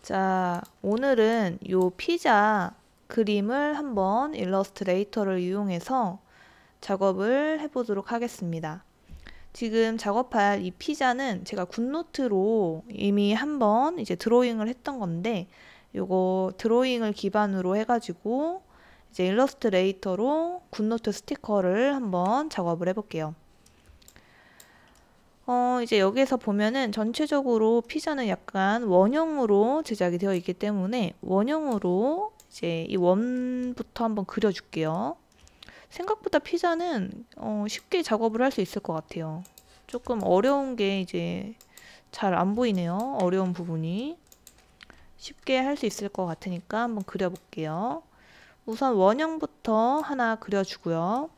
자, 오늘은 요 피자 그림을 한번 일러스트레이터를 이용해서 작업을 해보도록 하겠습니다. 지금 작업할 이 피자는 제가 굿노트로 이미 한번 이제 드로잉을 했던 건데, 요거 드로잉을 기반으로 해가지고 이제 일러스트레이터로 굿노트 스티커를 한번 작업을 해볼게요. 이제 여기에서 보면은 전체적으로 피자는 약간 원형으로 제작이 되어 있기 때문에 원형으로 이제 이 원부터 한번 그려줄게요. 생각보다 피자는 쉽게 작업을 할 수 있을 것 같아요. 조금 어려운 게 이제 잘 안 보이네요. 어려운 부분이. 쉽게 할 수 있을 것 같으니까 한번 그려볼게요. 우선 원형부터 하나 그려주고요.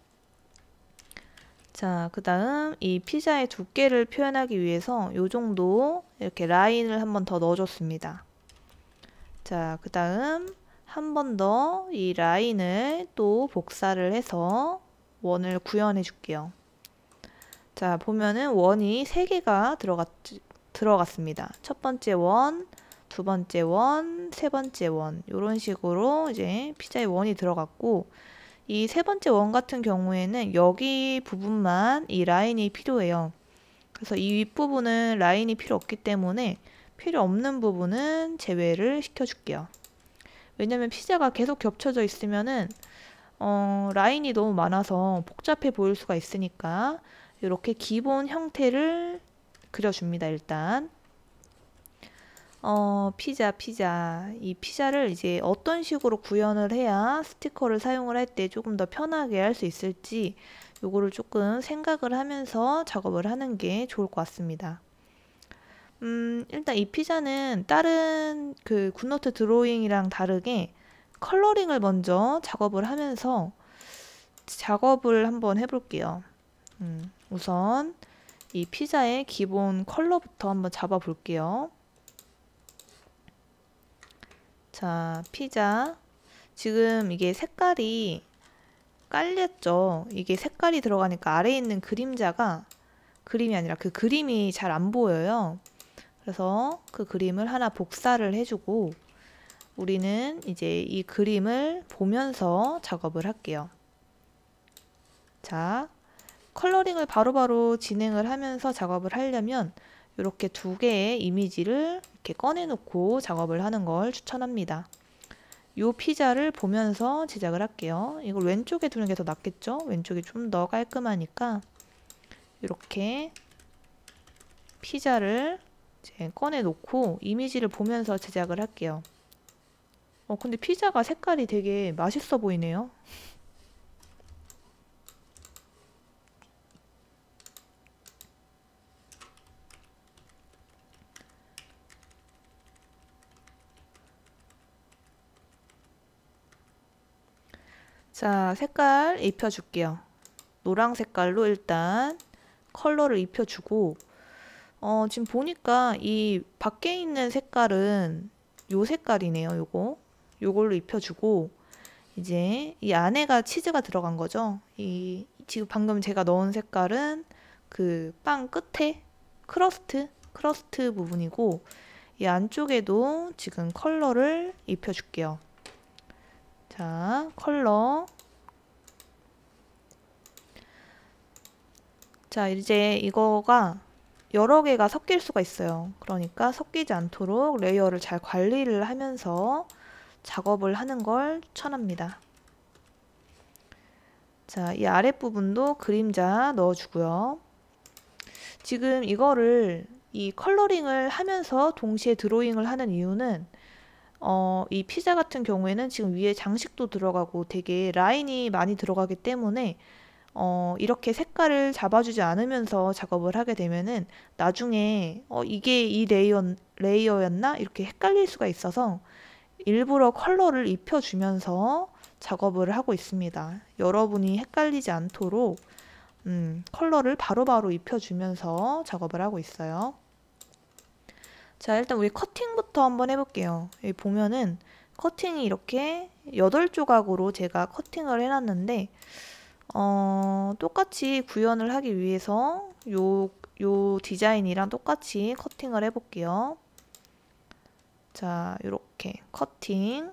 자, 그 다음 이 피자의 두께를 표현하기 위해서 요 정도 이렇게 라인을 한번 더 넣어줬습니다. 자, 그 다음 한 번 더 이 라인을 또 복사를 해서 원을 구현해 줄게요. 자, 보면은 원이 3개가 들어갔습니다. 첫 번째 원, 두 번째 원, 세 번째 원, 이런 식으로 이제 피자의 원이 들어갔고, 이 세 번째 원 같은 경우에는 여기 부분만 이 라인이 필요해요. 그래서 이 윗부분은 라인이 필요 없기 때문에 필요 없는 부분은 제외를 시켜줄게요. 왜냐면 피자가 계속 겹쳐져 있으면은 라인이 너무 많아서 복잡해 보일 수가 있으니까 이렇게 기본 형태를 그려줍니다. 일단 피자. 이 피자를 이제 어떤 식으로 구현을 해야 스티커를 사용을 할 때 조금 더 편하게 할 수 있을지 요거를 조금 생각을 하면서 작업을 하는 게 좋을 것 같습니다. 일단 이 피자는 다른 그 굿노트 드로잉이랑 다르게 컬러링을 먼저 작업을 하면서 작업을 한번 해볼게요. 우선 이 피자의 기본 컬러부터 한번 잡아 볼게요. 자, 피자. 지금 이게 색깔이 깔렸죠? 이게 색깔이 들어가니까 아래에 있는 그림자가 그림이 아니라 그 그림이 잘 안 보여요. 그래서 그 그림을 하나 복사를 해주고 우리는 이제 이 그림을 보면서 작업을 할게요. 자, 컬러링을 바로바로 진행을 하면서 작업을 하려면 이렇게 두 개의 이미지를 이렇게 꺼내 놓고 작업을 하는 걸 추천합니다. 이 피자를 보면서 제작을 할게요. 이걸 왼쪽에 두는 게 더 낫겠죠? 왼쪽이 좀 더 깔끔하니까 이렇게 피자를 이제 꺼내 놓고 이미지를 보면서 제작을 할게요. 근데 피자가 색깔이 되게 맛있어 보이네요. 자, 색깔 입혀줄게요. 노랑 색깔로 일단 컬러를 입혀주고 지금 보니까 이 밖에 있는 색깔은 요 색깔이네요. 요걸로 입혀주고 이제 이 안에가 치즈가 들어간 거죠. 이 지금 방금 제가 넣은 색깔은 그 빵 끝에 크러스트 부분이고 이 안쪽에도 지금 컬러를 입혀줄게요. 자, 컬러. 자, 이제 이거가 여러 개가 섞일 수가 있어요. 그러니까 섞이지 않도록 레이어를 잘 관리를 하면서 작업을 하는 걸 추천합니다. 자, 이 아랫부분도 그림자 넣어주고요. 지금 이거를 이 컬러링을 하면서 동시에 드로잉을 하는 이유는 이 피자 같은 경우에는 지금 위에 장식도 들어가고 되게 라인이 많이 들어가기 때문에 이렇게 색깔을 잡아주지 않으면서 작업을 하게 되면은 나중에 이게 이 레이어였나? 이렇게 헷갈릴 수가 있어서 일부러 컬러를 입혀주면서 작업을 하고 있습니다. 여러분이 헷갈리지 않도록 컬러를 바로바로 입혀주면서 작업을 하고 있어요. 자, 일단 우리 커팅부터 한번 해볼게요. 여기 보면은 커팅이 이렇게 8조각으로 제가 커팅을 해놨는데 똑같이 구현을 하기 위해서 요 디자인이랑 똑같이 커팅을 해볼게요. 자, 요렇게 커팅.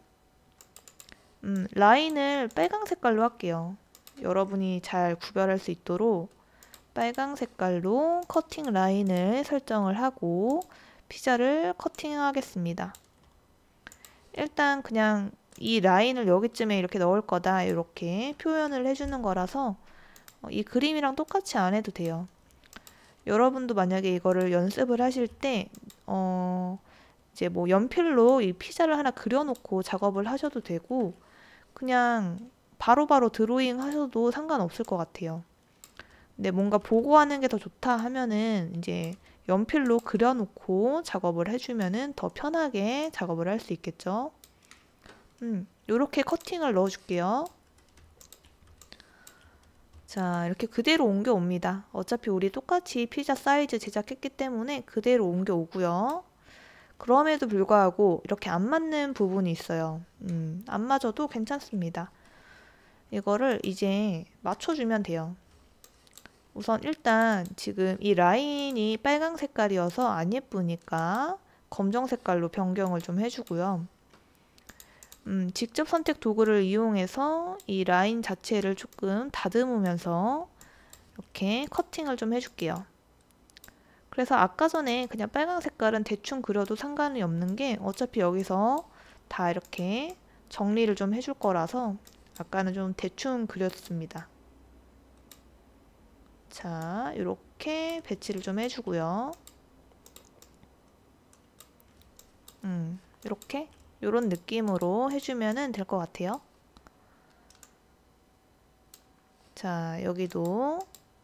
라인을 빨강 색깔로 할게요. 여러분이 잘 구별할 수 있도록 빨강 색깔로 커팅 라인을 설정을 하고 피자를 커팅하겠습니다. 일단 그냥 이 라인을 여기쯤에 이렇게 넣을 거다 이렇게 표현을 해주는 거라서 이 그림이랑 똑같이 안 해도 돼요. 여러분도 만약에 이거를 연습을 하실 때 이제 뭐 연필로 이 피자를 하나 그려놓고 작업을 하셔도 되고 그냥 바로바로 드로잉 하셔도 상관없을 것 같아요. 근데 뭔가 보고 하는 게 더 좋다 하면은 이제 연필로 그려놓고 작업을 해주면은 더 편하게 작업을 할 수 있겠죠. 요렇게 커팅을 넣어줄게요. 자, 이렇게 그대로 옮겨옵니다. 어차피 우리 똑같이 피자 사이즈 제작했기 때문에 그대로 옮겨오고요. 그럼에도 불구하고 이렇게 안 맞는 부분이 있어요. 안 맞아도 괜찮습니다. 이거를 이제 맞춰주면 돼요. 우선 일단 지금 이 라인이 빨강 색깔이어서 안 예쁘니까 검정 색깔로 변경을 좀 해주고요. 직접 선택 도구를 이용해서 이 라인 자체를 조금 다듬으면서 이렇게 커팅을 좀 해줄게요. 그래서 아까 전에 그냥 빨강 색깔은 대충 그려도 상관이 없는 게 어차피 여기서 다 이렇게 정리를 좀 해줄 거라서 아까는 좀 대충 그렸습니다. 자, 이렇게 배치를 좀 해주고요. 이렇게 요런 느낌으로 해주면 될 것 같아요. 자, 여기도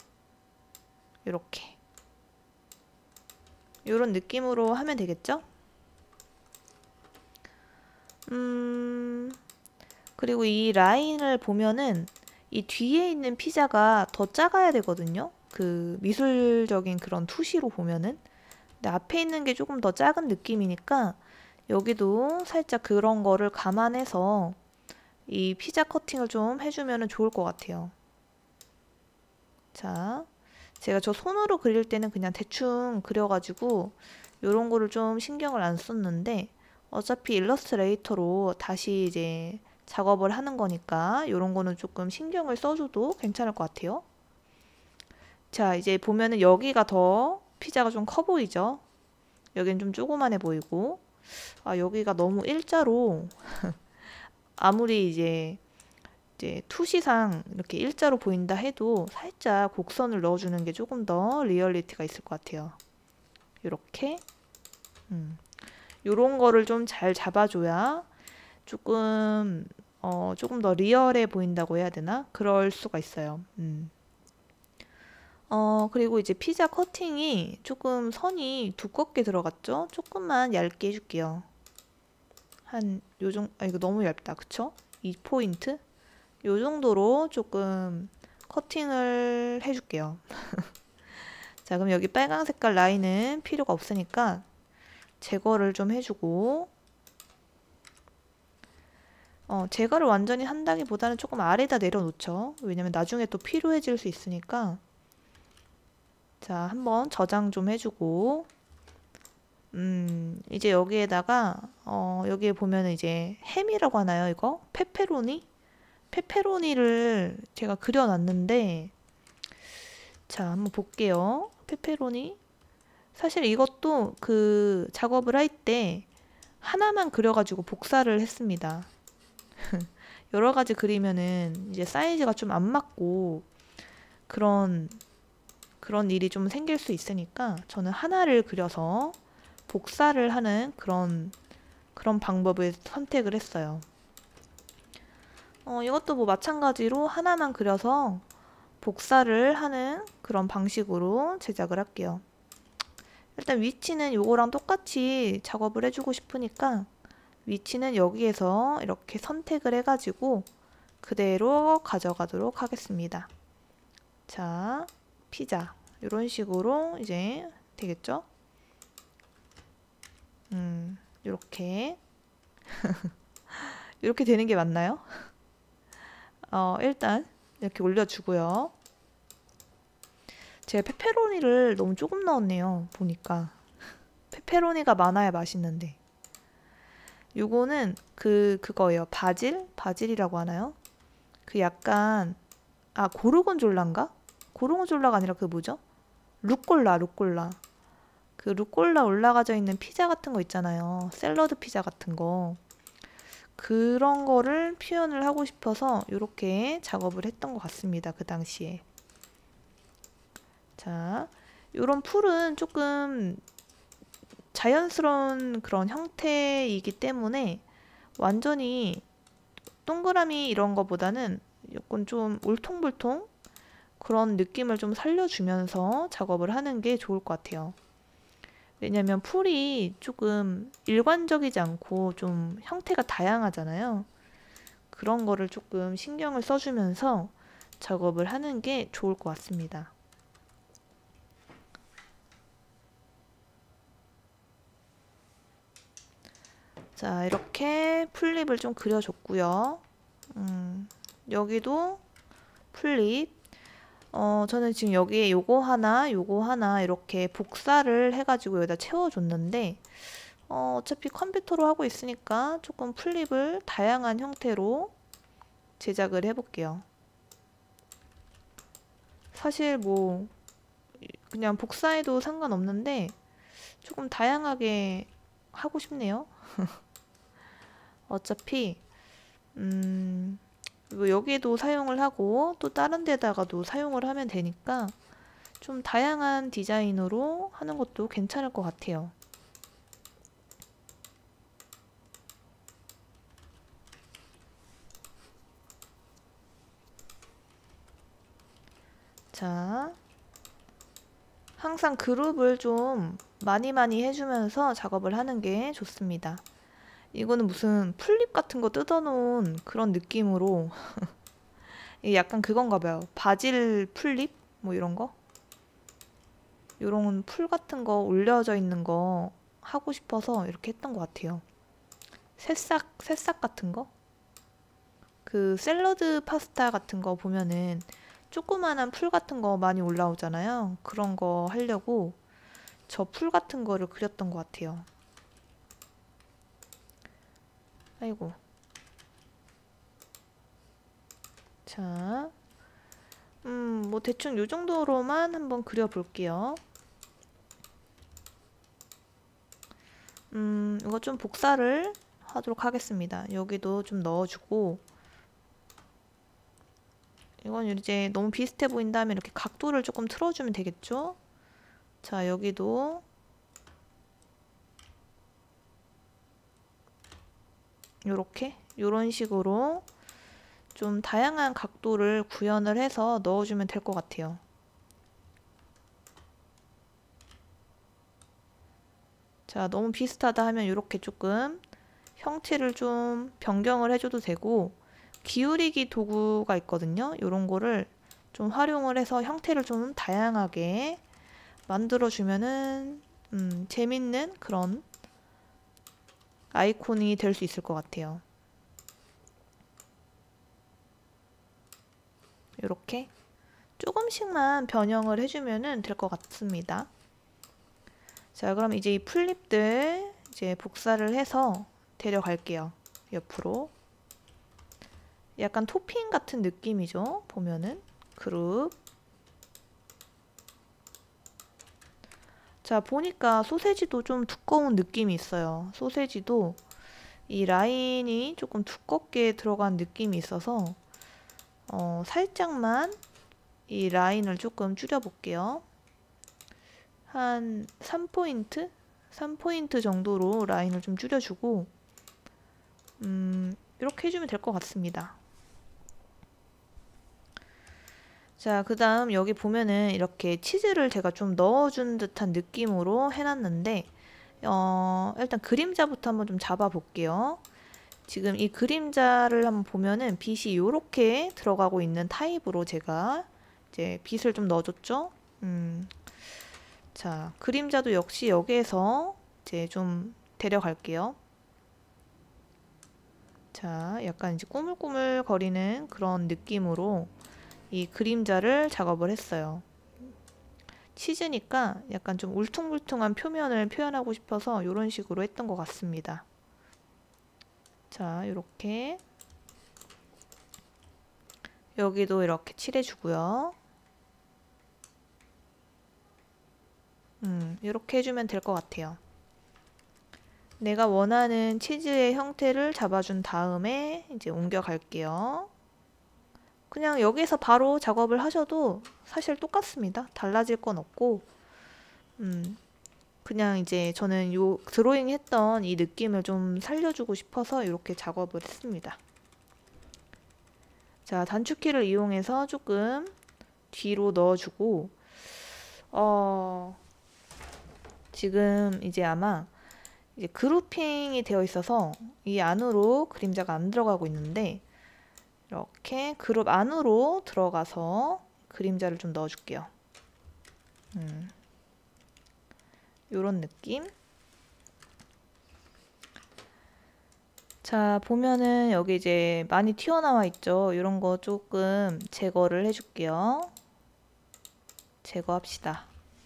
이렇게 요런 느낌으로 하면 되겠죠? 그리고 이 라인을 보면은 이 뒤에 있는 피자가 더 작아야 되거든요. 그 미술적인 그런 투시로 보면은. 근데 앞에 있는 게 조금 더 작은 느낌이니까 여기도 살짝 그런 거를 감안해서 이 피자 커팅을 좀 해주면 좋을 것 같아요. 자, 제가 저 손으로 그릴 때는 그냥 대충 그려가지고 요런 거를 좀 신경을 안 썼는데 어차피 일러스트레이터로 다시 이제 작업을 하는 거니까 요런 거는 조금 신경을 써줘도 괜찮을 것 같아요. 자, 이제 보면은 여기가 더 피자가 좀 커 보이죠? 여긴 좀 조그만해 보이고 아, 여기가 너무 일자로 아무리 이제 투시상 이렇게 일자로 보인다 해도 살짝 곡선을 넣어주는 게 조금 더 리얼리티가 있을 것 같아요. 이렇게 요런 거를 좀 잘 잡아줘야 조금 조금 더 리얼해 보인다고 해야 되나? 그럴 수가 있어요. 그리고 이제 피자 커팅이 조금 선이 두껍게 들어갔죠? 조금만 얇게 해줄게요. 한 요정도, 이거 너무 얇다. 그쵸? 2포인트? 요 정도로 조금 커팅을 해줄게요. 자, 그럼 여기 빨강 색깔 라인은 필요가 없으니까 제거를 좀 해주고 제거를 완전히 한다기보다는 조금 아래다 내려놓죠. 왜냐면 나중에 또 필요해질 수 있으니까. 자, 한번 저장 좀 해주고 이제 여기에다가 여기에 보면은 이제 햄이라고 하나요? 이거? 페페로니를 제가 그려놨는데 자, 한번 볼게요. 페페로니 사실 이것도 그 작업을 할 때 하나만 그려가지고 복사를 했습니다. 여러 가지 그리면은 이제 사이즈가 좀 안 맞고 그런 일이 좀 생길 수 있으니까 저는 하나를 그려서 복사를 하는 그런 방법을 선택을 했어요. 이것도 뭐 마찬가지로 하나만 그려서 복사를 하는 그런 방식으로 제작을 할게요. 일단 위치는 요거랑 똑같이 작업을 해주고 싶으니까 위치는 여기에서 이렇게 선택을 해가지고 그대로 가져가도록 하겠습니다. 자, 피자 이런 식으로 이제 되겠죠? 이렇게 이렇게 되는 게 맞나요? 일단 이렇게 올려주고요. 제가 페페로니를 너무 조금 넣었네요. 보니까 페페로니가 많아야 맛있는데 요거는 그거예요. 바질이라고 하나요? 그 약간 고르곤졸라인가? 고르곤졸라가 아니라 그 뭐죠? 루꼴라. 그 루꼴라 올라가져 있는 피자 같은 거 있잖아요. 샐러드 피자 같은 거. 그런 거를 표현을 하고 싶어서 이렇게 작업을 했던 것 같습니다. 그 당시에. 자, 요런 풀은 조금 자연스러운 그런 형태이기 때문에 완전히 동그라미 이런 거보다는 약간 좀 울퉁불퉁 그런 느낌을 좀 살려주면서 작업을 하는 게 좋을 것 같아요. 왜냐면 풀이 조금 일관적이지 않고 좀 형태가 다양하잖아요. 그런 거를 조금 신경을 써주면서 작업을 하는 게 좋을 것 같습니다. 자, 이렇게 풀립을 좀 그려줬고요. 여기도 풀립. 저는 지금 여기에 요거 하나 이렇게 복사를 해가지고 여기다 채워줬는데 어차피 컴퓨터로 하고 있으니까 조금 풀립을 다양한 형태로 제작을 해볼게요. 사실 뭐 그냥 복사해도 상관없는데 조금 다양하게 하고 싶네요. 어차피 뭐 여기에도 사용을 하고 또 다른 데다가도 사용을 하면 되니까 좀 다양한 디자인으로 하는 것도 괜찮을 것 같아요. 자, 항상 그룹을 좀 많이 해주면서 작업을 하는 게 좋습니다. 이거는 무슨 풀립 같은 거 뜯어놓은 그런 느낌으로 이게 약간 그건가 봐요. 바질 풀립? 뭐 이런 거? 이런 풀 같은 거 올려져 있는 거 하고 싶어서 이렇게 했던 것 같아요. 새싹 같은 거? 그 샐러드 파스타 같은 거 보면은 조그만한 풀 같은 거 많이 올라오잖아요. 그런 거 하려고 저 풀 같은 거를 그렸던 것 같아요. 아이고. 자, 뭐 대충 요 정도로만 한번 그려볼게요. 이거 좀 복사를 하도록 하겠습니다. 여기도 좀 넣어주고 이건 이제 너무 비슷해 보인다면 이렇게 각도를 조금 틀어주면 되겠죠? 자, 여기도 요렇게 요런 식으로 좀 다양한 각도를 구현을 해서 넣어주면 될 것 같아요. 자, 너무 비슷하다 하면 이렇게 조금 형태를 좀 변경을 해줘도 되고 기울이기 도구가 있거든요. 이런 거를 좀 활용을 해서 형태를 좀 다양하게 만들어주면은 재밌는 그런 아이콘이 될 수 있을 것 같아요. 이렇게 조금씩만 변형을 해주면 될 것 같습니다. 자, 그럼 이제 이 풀립들 이제 복사를 해서 데려갈게요. 옆으로. 약간 토핑 같은 느낌이죠. 보면은 그룹. 자, 보니까 소세지도 좀 두꺼운 느낌이 있어요. 소세지도 이 라인이 조금 두껍게 들어간 느낌이 있어서 살짝만 이 라인을 조금 줄여 볼게요. 한 3포인트? 3포인트 정도로 라인을 좀 줄여주고 이렇게 해주면 될 것 같습니다. 자, 그 다음 여기 보면은 이렇게 치즈를 제가 좀 넣어준 듯한 느낌으로 해놨는데 일단 그림자부터 한번 좀 잡아 볼게요. 지금 이 그림자를 한번 보면은 빛이 이렇게 들어가고 있는 타입으로 제가 이제 빛을 좀 넣어줬죠. 자, 그림자도 역시 여기에서 이제 좀 데려갈게요. 자, 약간 이제 꾸물꾸물 거리는 그런 느낌으로 이 그림자를 작업을 했어요. 치즈니까 약간 좀 울퉁불퉁한 표면을 표현하고 싶어서 이런 식으로 했던 것 같습니다. 자, 이렇게 여기도 이렇게 칠해주고요. 이렇게 해주면 될 것 같아요. 내가 원하는 치즈의 형태를 잡아준 다음에 이제 옮겨갈게요. 그냥 여기서 바로 작업을 하셔도 사실 똑같습니다. 달라질 건 없고, 그냥 이제 저는 요 드로잉 했던 이 느낌을 좀 살려주고 싶어서 이렇게 작업을 했습니다. 자, 단축키를 이용해서 조금 뒤로 넣어주고, 지금 이제 아마 이제 그루핑이 되어 있어서 이 안으로 그림자가 안 들어가고 있는데, 이렇게 그룹 안으로 들어가서 그림자를 좀 넣어줄게요. 요런 느낌. 자, 보면은 여기 이제 많이 튀어나와 있죠. 이런 거 조금 제거를 해줄게요. 제거합시다.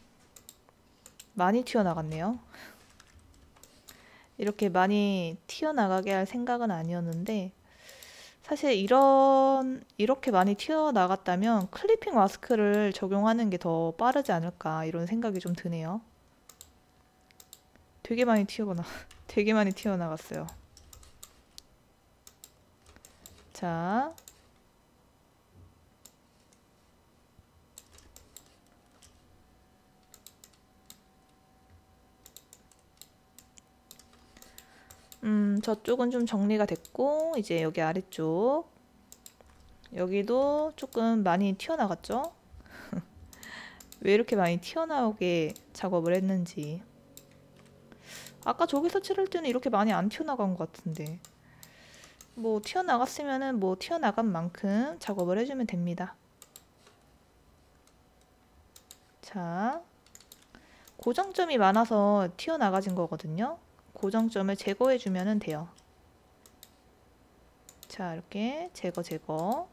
많이 튀어나갔네요. 이렇게 많이 튀어나가게 할 생각은 아니었는데, 사실 이렇게 많이 튀어나갔다면 클리핑 마스크를 적용하는 게 더 빠르지 않을까 이런 생각이 좀 드네요. 되게 많이 되게 많이 튀어나갔어요. 자, 저쪽은 좀 정리가 됐고, 이제 여기 아래쪽 여기도 조금 많이 튀어나갔죠? 왜 이렇게 많이 튀어나오게 작업을 했는지. 아까 저기서 칠할 때는 이렇게 많이 안 튀어나간 것 같은데, 뭐 튀어나갔으면은 뭐 튀어나간 만큼 작업을 해주면 됩니다. 자, 고정점이 많아서 튀어나가진 거거든요. 고정점을 제거해주면 돼요. 자, 이렇게 제거.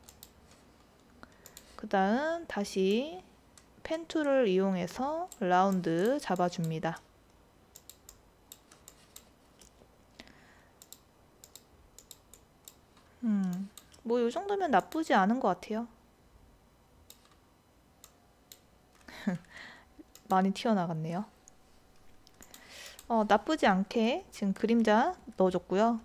그 다음 다시 펜 툴을 이용해서 라운드 잡아줍니다. 뭐 이 정도면 나쁘지 않은 것 같아요. 많이 튀어나갔네요. 나쁘지 않게 지금 그림자 넣어줬고요.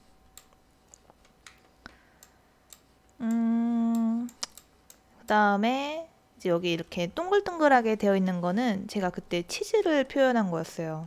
그 다음에 이제 여기 이렇게 동글동글하게 되어 있는 거는 제가 그때 치즈를 표현한 거였어요.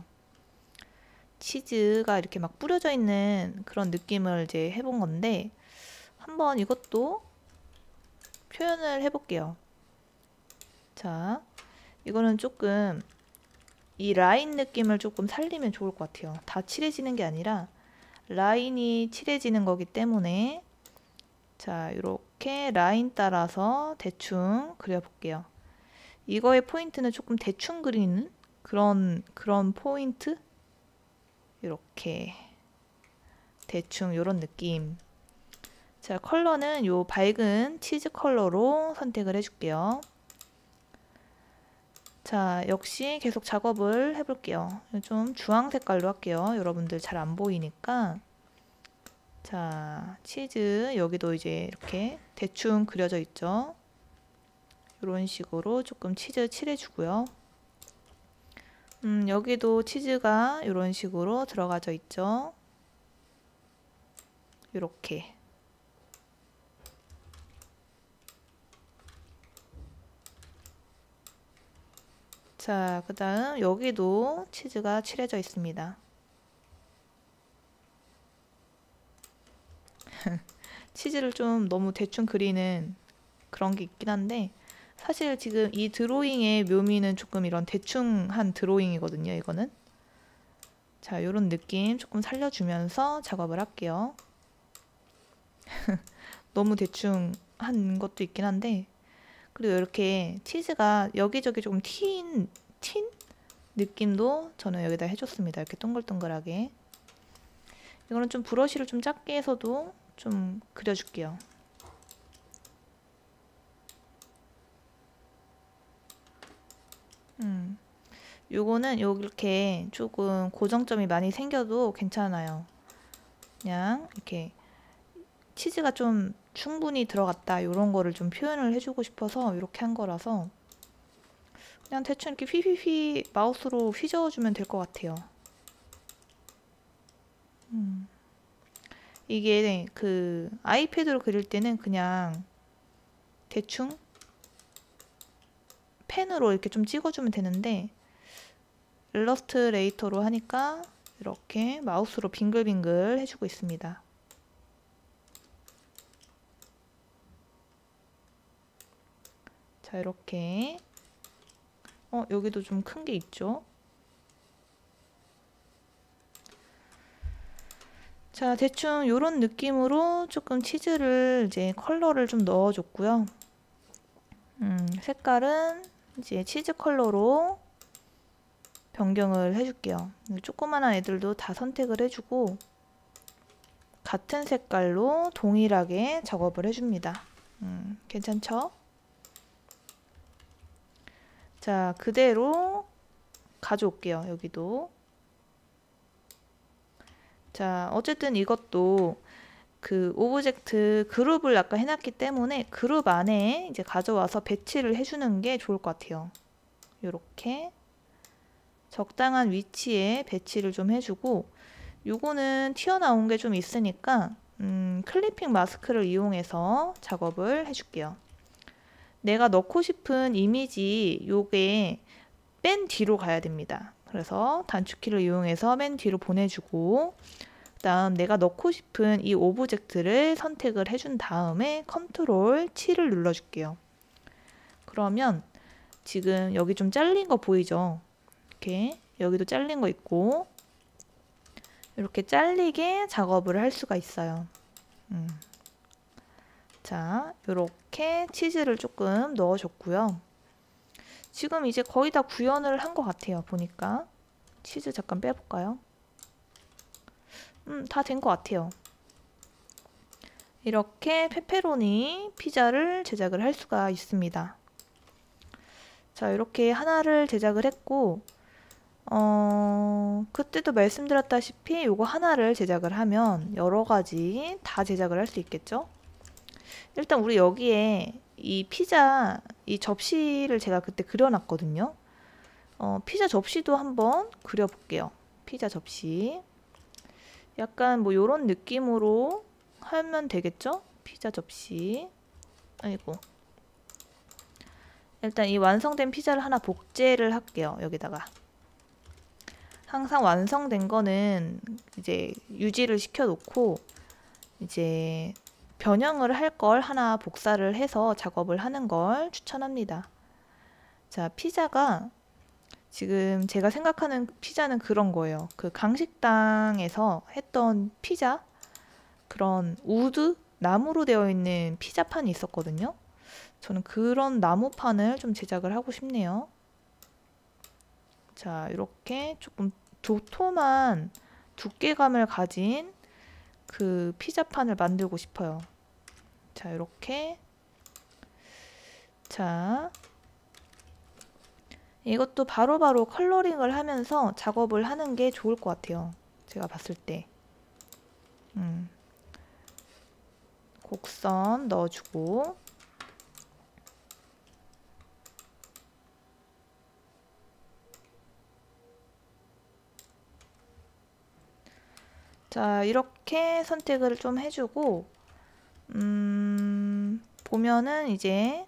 치즈가 이렇게 막 뿌려져 있는 그런 느낌을 이제 해본 건데, 한번 이것도 표현을 해볼게요. 자, 이거는 조금 이 라인 느낌을 조금 살리면 좋을 것 같아요. 다 칠해지는 게 아니라 라인이 칠해지는 거기 때문에, 자, 이렇게 라인 따라서 대충 그려볼게요. 이거의 포인트는 조금 대충 그리는 그런 포인트? 이렇게 대충 이런 느낌. 자, 컬러는 요 밝은 치즈 컬러로 선택을 해줄게요. 자, 역시 계속 작업을 해볼게요. 좀 주황 색깔로 할게요. 여러분들 잘 안 보이니까. 자, 치즈 여기도 이제 이렇게 대충 그려져 있죠. 이런 식으로 조금 치즈 칠해주고요. 여기도 치즈가 이런 식으로 들어가져 있죠. 이렇게. 자, 그 다음 여기도 치즈가 칠해져 있습니다. 치즈를 좀 너무 대충 그리는 그런 게 있긴 한데, 사실 지금 이 드로잉의 묘미는 조금 이런 대충한 드로잉이거든요, 이거는. 자, 요런 느낌 조금 살려주면서 작업을 할게요. 너무 대충 한 것도 있긴 한데, 그리고 이렇게 치즈가 여기저기 조금 튄 느낌도 저는 여기다 해줬습니다. 이렇게 동글동글하게. 이거는 좀 브러쉬를 좀 작게 해서도 좀 그려줄게요. 요거는 이렇게 조금 고정점이 많이 생겨도 괜찮아요. 그냥 이렇게 치즈가 좀 충분히 들어갔다 이런 거를 좀 표현을 해주고 싶어서 이렇게 한 거라서 그냥 대충 이렇게 휘휘휘 마우스로 휘저어주면 될 것 같아요. 이게 그 아이패드로 그릴 때는 그냥 대충 펜으로 이렇게 좀 찍어주면 되는데 일러스트레이터로 하니까 이렇게 마우스로 빙글빙글 해주고 있습니다. 자, 이렇게 여기도 좀 큰 게 있죠. 자, 대충 이런 느낌으로 조금 치즈를 이제 컬러를 좀 넣어줬고요. 색깔은 이제 치즈 컬러로 변경을 해줄게요. 조그만한 애들도 다 선택을 해주고 같은 색깔로 동일하게 작업을 해줍니다. 괜찮죠? 자, 그대로 가져올게요. 여기도. 자, 어쨌든 이것도 그 오브젝트 그룹을 아까 해놨기 때문에 그룹 안에 이제 가져와서 배치를 해주는 게 좋을 것 같아요. 이렇게 적당한 위치에 배치를 좀 해주고 요거는 튀어나온 게 좀 있으니까 클리핑 마스크를 이용해서 작업을 해줄게요. 내가 넣고 싶은 이미지 요게 맨 뒤로 가야 됩니다. 그래서 단축키를 이용해서 맨 뒤로 보내주고 그 다음 내가 넣고 싶은 이 오브젝트를 선택을 해준 다음에 컨트롤 7을 눌러줄게요. 그러면 지금 여기 좀 잘린 거 보이죠? 이렇게 여기도 잘린 거 있고 이렇게 잘리게 작업을 할 수가 있어요. 자, 이렇게 치즈를 조금 넣어줬고요. 지금 이제 거의 다 구현을 한 것 같아요. 보니까 치즈 잠깐 빼볼까요? 다 된 것 같아요. 이렇게 페페로니 피자를 제작을 할 수가 있습니다. 자, 이렇게 하나를 제작을 했고 그때도 말씀드렸다시피 요거 하나를 제작을 하면 여러 가지 다 제작을 할 수 있겠죠? 일단 우리 여기에 이 피자 이 접시를 제가 그때 그려놨거든요. 피자 접시도 한번 그려볼게요. 피자 접시. 약간 뭐 요런 느낌으로 하면 되겠죠? 피자 접시. 아이고. 일단 이 완성된 피자를 하나 복제를 할게요. 여기다가. 항상 완성된 거는 이제 유지를 시켜 놓고 이제 변형을 할 걸 하나 복사를 해서 작업을 하는 걸 추천합니다. 자, 피자가 지금 제가 생각하는 피자는 그런 거예요. 그 강식당에서 했던 피자 그런 우드 나무로 되어 있는 피자판이 있었거든요. 저는 그런 나무판을 좀 제작을 하고 싶네요. 자, 이렇게 조금 도톰한 두께감을 가진 그 피자판을 만들고 싶어요. 자, 이렇게. 자, 이것도 바로바로 컬러링을 하면서 작업을 하는 게 좋을 것 같아요. 제가 봤을 때. 곡선 넣어주고 자, 이렇게 선택을 좀 해주고 보면은 이제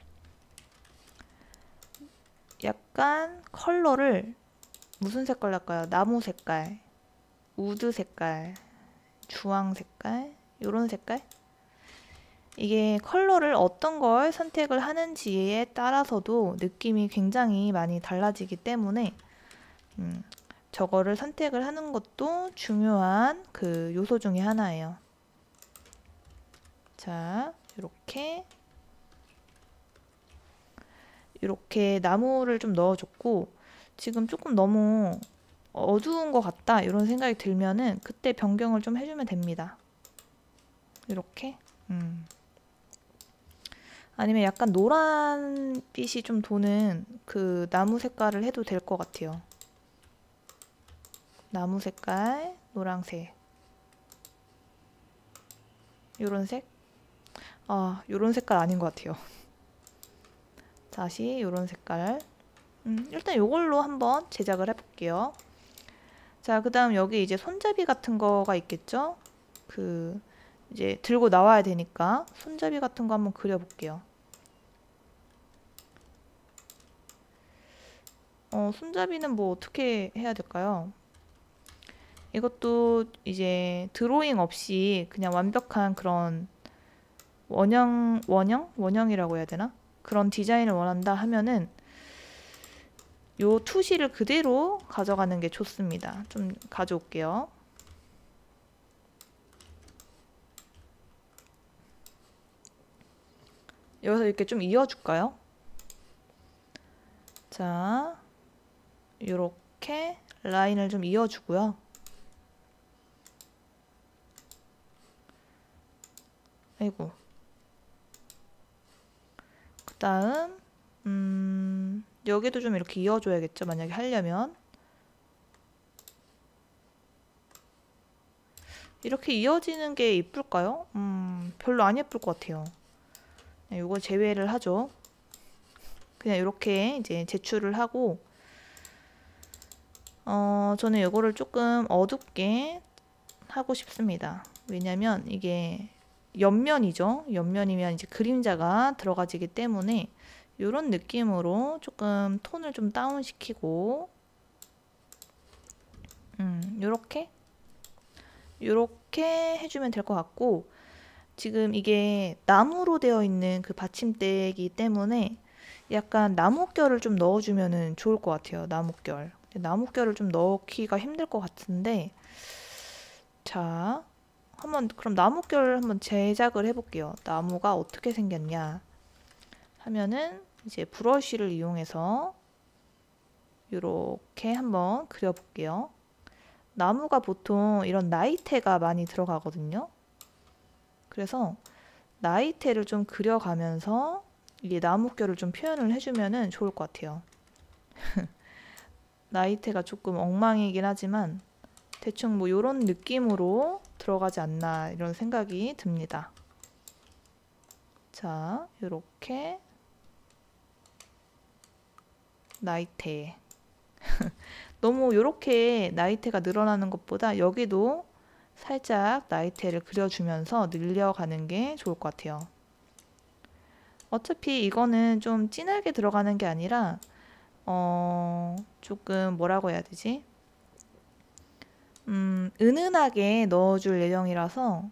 약간 컬러를 무슨 색깔 할까요? 나무 색깔, 우드 색깔, 주황 색깔, 요런 색깔? 이게 컬러를 어떤 걸 선택을 하는지에 따라서도 느낌이 굉장히 많이 달라지기 때문에 저거를 선택을 하는 것도 중요한 그 요소 중에 하나예요. 자, 이렇게 나무를 좀 넣어줬고 지금 조금 너무 어두운 것 같다 이런 생각이 들면은 그때 변경을 좀 해주면 됩니다. 이렇게 아니면 약간 노란빛이 좀 도는 그 나무 색깔을 해도 될 것 같아요. 나무 색깔, 노란색. 요런 색? 요런 색깔 아닌 것 같아요. 다시 요런 색깔. 일단 요걸로 한번 제작을 해볼게요. 자, 그 다음 여기 이제 손잡이 같은 거가 있겠죠? 이제 들고 나와야 되니까 손잡이 같은 거 한번 그려볼게요. 손잡이는 뭐 어떻게 해야 될까요? 이것도 이제 드로잉 없이 그냥 완벽한 그런 원형이라고 해야 되나? 그런 디자인을 원한다 하면은 요 투시를 그대로 가져가는 게 좋습니다. 좀 가져올게요. 여기서 이렇게 좀 이어줄까요? 자, 요렇게 라인을 좀 이어주고요. 아이고. 그 다음, 여기도 좀 이렇게 이어줘야겠죠? 만약에 하려면. 이렇게 이어지는 게 이쁠까요? 별로 안 예쁠 것 같아요. 이거 제외를 하죠. 그냥 이렇게 이제 제출을 하고, 저는 이거를 조금 어둡게 하고 싶습니다. 왜냐면 이게 옆면이죠. 옆면이면 이제 그림자가 들어가지기 때문에 이런 느낌으로 조금 톤을 좀 다운 시키고, 요렇게 해주면 될 것 같고, 지금 이게 나무로 되어 있는 그 받침대이기 때문에 약간 나뭇결을 좀 넣어주면 좋을 것 같아요. 나뭇결. 나뭇결을 좀 넣기가 힘들 것 같은데, 자, 그럼 나뭇결을 한번 제작을 해볼게요. 나무가 어떻게 생겼냐 하면은 이제 브러쉬를 이용해서 이렇게 한번 그려볼게요. 나무가 보통 이런 나이테가 많이 들어가거든요. 그래서 나이테를 좀 그려가면서 이게 나뭇결을 좀 표현을 해주면은 좋을 것 같아요. 나이테가 조금 엉망이긴 하지만 대충 뭐 이런 느낌으로 들어가지 않나 이런 생각이 듭니다. 자, 이렇게 나이테 너무 이렇게 나이테가 늘어나는 것보다 여기도 살짝 나이테를 그려주면서 늘려가는 게 좋을 것 같아요. 어차피 이거는 좀 진하게 들어가는 게 아니라 조금 뭐라고 해야 되지? 은은하게 넣어줄 예정이라서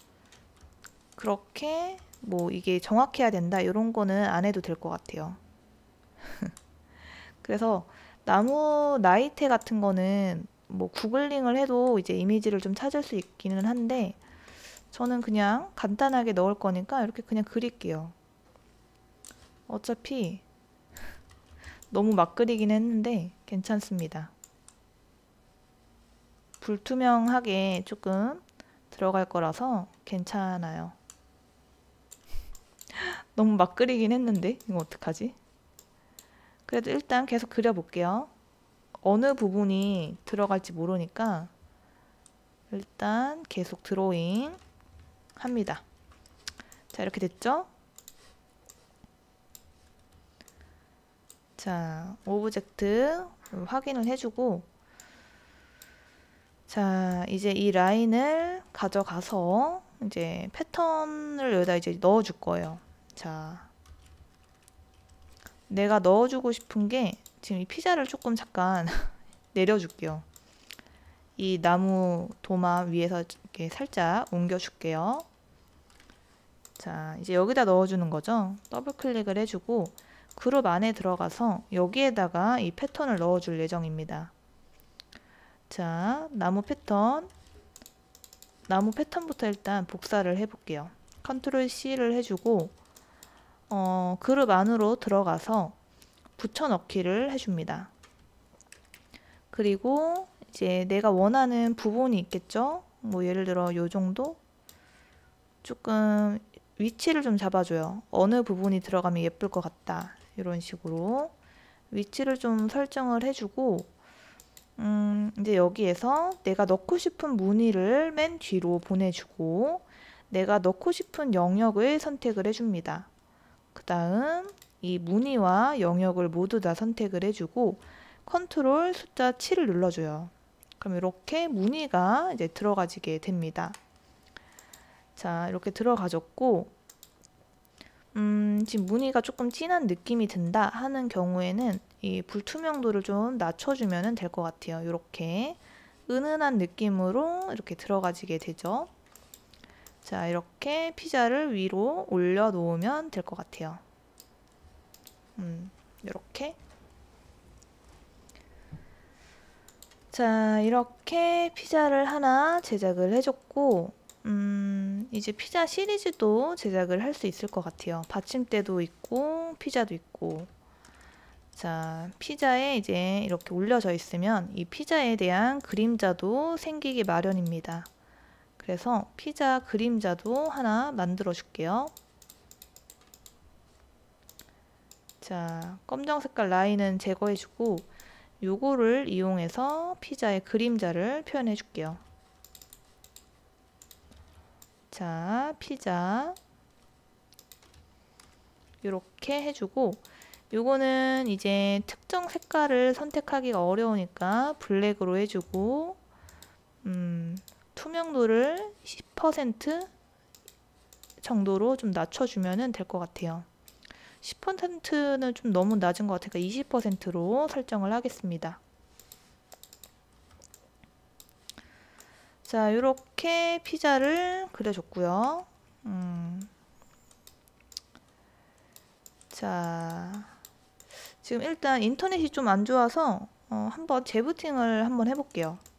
그렇게 뭐 이게 정확해야 된다 이런 거는 안 해도 될 것 같아요. 그래서 나무 나이테 같은 거는 뭐 구글링을 해도 이제 이미지를 좀 찾을 수 있기는 한데 저는 그냥 간단하게 넣을 거니까 이렇게 그냥 그릴게요. 어차피 너무 막 그리긴 했는데 괜찮습니다. 불투명하게 조금 들어갈 거라서 괜찮아요. 너무 막 그리긴 했는데 이거 어떡하지? 그래도 일단 계속 그려볼게요. 어느 부분이 들어갈지 모르니까 일단 계속 드로잉 합니다. 자, 이렇게 됐죠? 자, 오브젝트 확인을 해주고 자, 이제 이 라인을 가져가서 이제 패턴을 여기다 이제 넣어줄 거예요. 자, 내가 넣어주고 싶은 게 지금 이 피자를 조금 잠깐 내려줄게요. 이 나무 도마 위에서 이렇게 살짝 옮겨줄게요. 자, 이제 여기다 넣어주는 거죠. 더블 클릭을 해주고 그룹 안에 들어가서 여기에다가 이 패턴을 넣어줄 예정입니다. 자, 나무 패턴부터 일단 복사를 해볼게요. 컨트롤 C를 해주고 그룹 안으로 들어가서 붙여넣기를 해줍니다. 그리고 이제 내가 원하는 부분이 있겠죠? 뭐 예를 들어 요 정도? 조금 위치를 좀 잡아줘요. 어느 부분이 들어가면 예쁠 것 같다. 이런 식으로 위치를 좀 설정을 해주고 이제 여기에서 내가 넣고 싶은 무늬를 맨 뒤로 보내주고 내가 넣고 싶은 영역을 선택을 해줍니다. 그 다음 이 무늬와 영역을 모두 다 선택을 해주고 컨트롤 숫자 7을 눌러줘요. 그럼 이렇게 무늬가 이제 들어가지게 됩니다. 자, 이렇게 들어가졌고 지금 무늬가 조금 진한 느낌이 든다 하는 경우에는 이 불투명도를 좀 낮춰주면 될 것 같아요. 이렇게 은은한 느낌으로 이렇게 들어가지게 되죠. 자, 이렇게 피자를 위로 올려 놓으면 될 것 같아요. 이렇게. 자, 이렇게 피자를 하나 제작을 해줬고 이제 피자 시리즈도 제작을 할 수 있을 것 같아요. 받침대도 있고 피자도 있고. 자, 피자에 이제 이렇게 올려져 있으면 이 피자에 대한 그림자도 생기기 마련입니다. 그래서 피자 그림자도 하나 만들어 줄게요. 자, 검정 색깔 라인은 제거해 주고 요거를 이용해서 피자의 그림자를 표현해 줄게요. 자, 피자 이렇게 해주고 요거는 이제 특정 색깔을 선택하기가 어려우니까 블랙으로 해주고 투명도를 10% 정도로 좀 낮춰주면 될 것 같아요. 10%는 좀 너무 낮은 것 같으니까 20%로 설정을 하겠습니다. 자, 이렇게 피자를 그려줬고요. 자, 지금 일단 인터넷이 좀 안 좋아서 한번 재부팅을 한번 해볼게요.